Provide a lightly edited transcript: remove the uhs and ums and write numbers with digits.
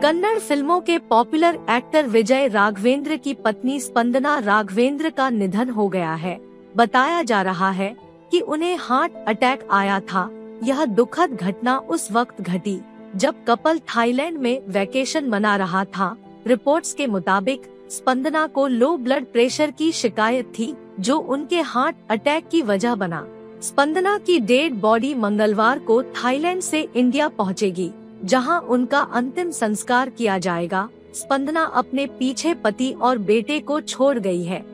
कन्नड़ फिल्मों के popular actor विजय राघवेंद्र की पत्नी स्पंदना राघवेंद्र का निधन हो गया है। बताया जा रहा है कि उन्हें हार्ट अटैक आया था। यह दुखद घटना उस वक्त घटी जब कपल थाईलैंड में वैकेशन मना रहा था। रिपोर्ट्स के मुताबिक स्पंदना को लो ब्लड प्रेशर की शिकायत थी, जो उनके हार्ट अटैक की वजह बना। स्पंदना की डेड बॉडी मंगलवार को थाईलैंड से इंडिया पहुंचेगी, जहां उनका अंतिम संस्कार किया जाएगा। स्पंदना अपने पीछे पति और बेटे को छोड़ गई है।